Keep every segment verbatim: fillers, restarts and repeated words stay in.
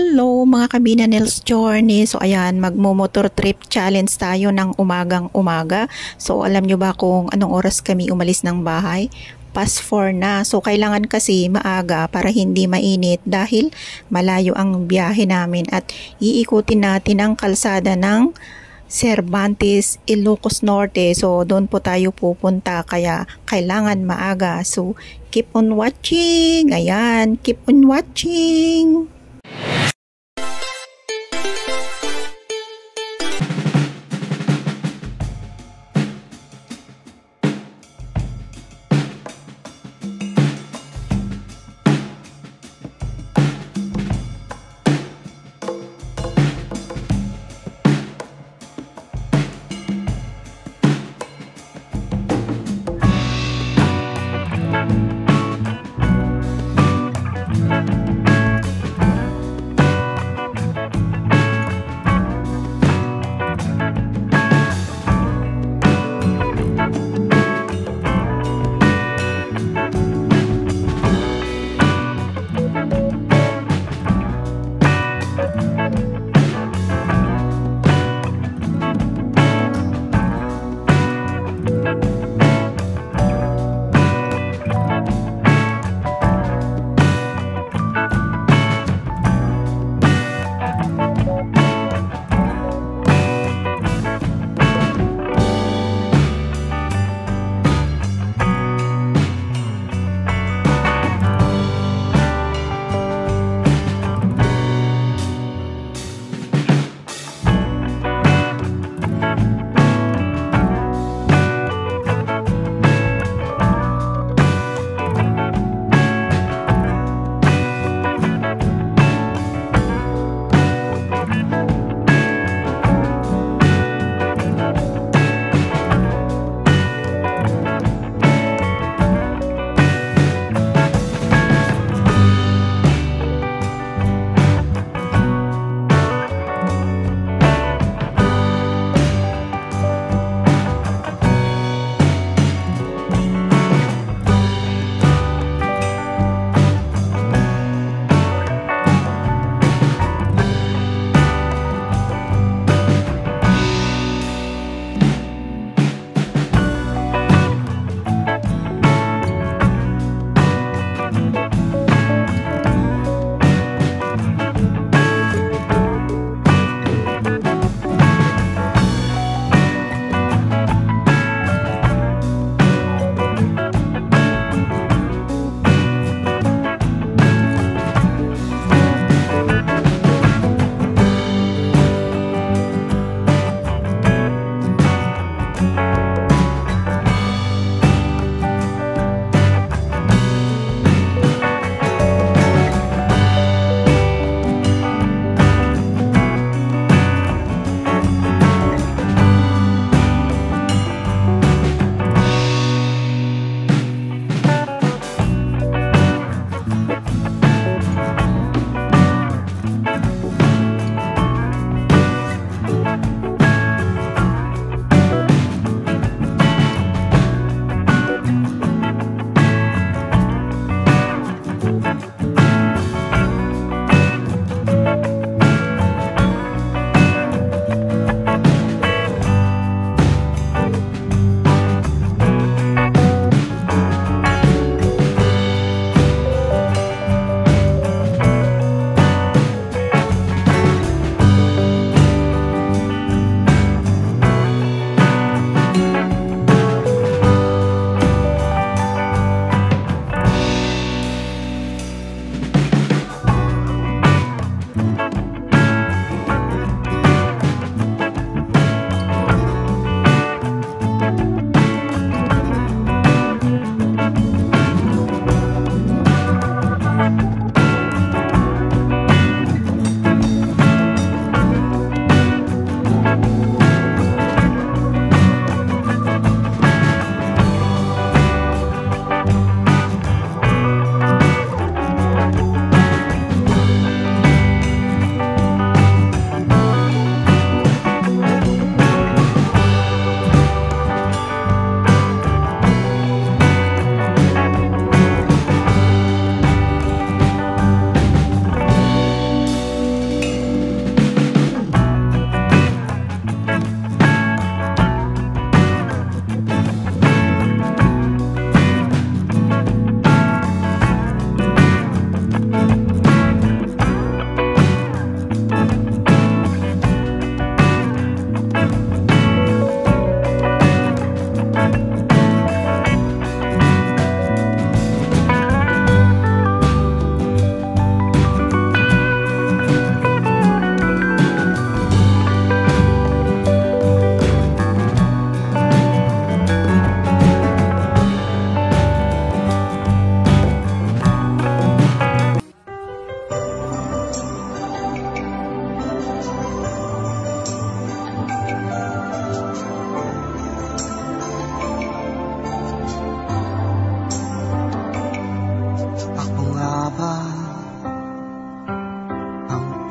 Hello mga kabina Nels Journey. So ayan, magmo-motor trip challenge tayo ng umagang umaga. So alam nyo ba kung anong oras kami umalis ng bahay? Past four na. So kailangan kasi maaga para hindi mainit dahil malayo ang biyahe namin at iikutin natin ang kalsada ng Cervantes, Ilocos Norte. So doon po tayo pupunta kaya kailangan maaga. So keep on watching. Ayan, keep on watching.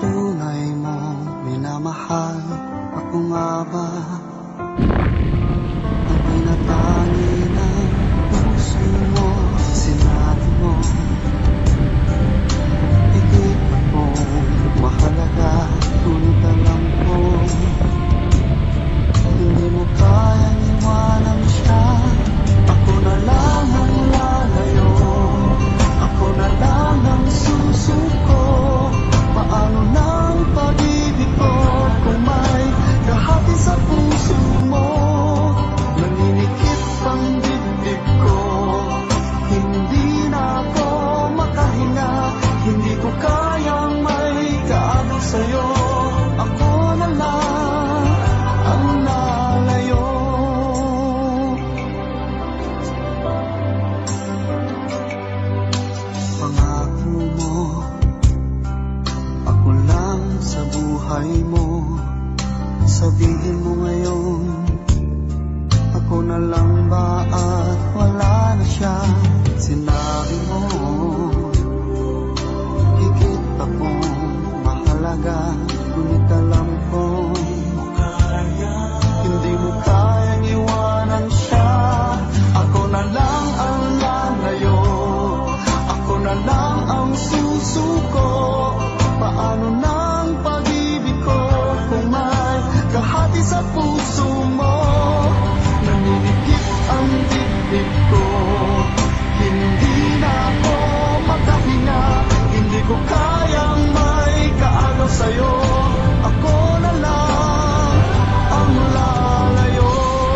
tunay mong minamahal, ako nga ba ang pinatangi ng puso mo? Sinabi mo higit akong mahalaga, ngunit alam ko hindi mo kayang iwanan siya. Ako na lang ang lalayo, ako na lang ang susuko. Paano nang pag-ibig ko kung may kahati sa puso mo? Naninikip ang dibdib ko, hindi na ako makahinga. Hindi ko kayang may kaagaw sa'yo. Ako na lang ang lalayo. Pangako mo, ako lang sa buhay mo. Sabihin mo ngayon, ako na lang ba at wala na siya? Sinabi mo higit akong mahalaga, ngunit alam ko hindi mo kayang iwanan siya. Ako na lang ang lalayo, ako na lang ang susuko. Paano nang pag-ibig ko kung may kahati sa puso mo? Naninikip ang dibdib ko, hindi na ako makahinga. Hindi ko kayang may kaagaw sa'yo. Ako na lang ang lalayo.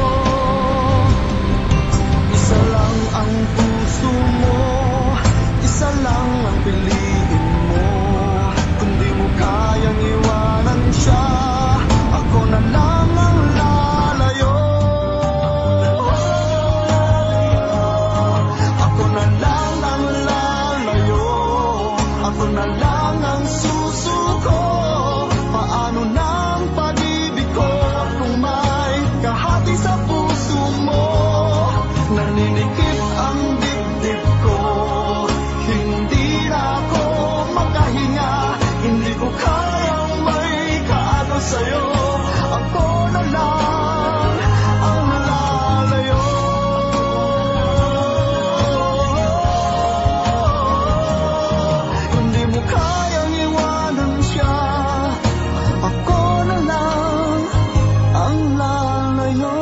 Isa lang ang puso mo, isa lang ang piliin mo. Kung di mo kayang iwanan siya, ako na lang ang lalayo. Ako na lang ang lalayo, ako na lang ang susuko. Paano nang pag-ibig ko kung may kahati sa puso mo? Naninikip ang dibdib ko, hindi na ako makahinga. Hindi ko kayang may kaagaw sa'yo. Ako na lang ang lalayo. Hindi mo kayang iwanan siya. Ako na lang ang lalayo.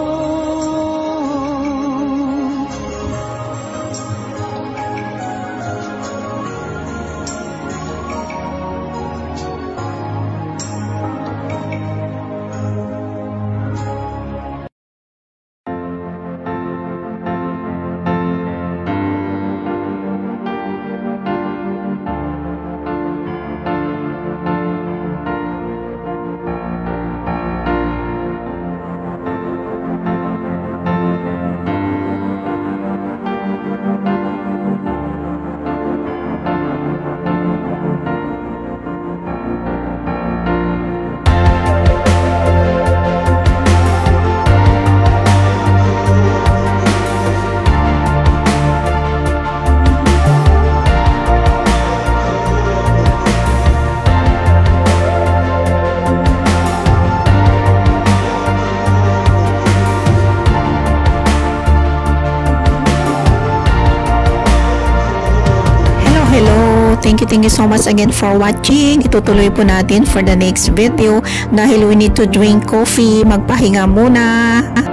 Thank you, thank you so much again for watching. Itutuloy po natin for the next video dahil we need to drink coffee. Magpahinga muna.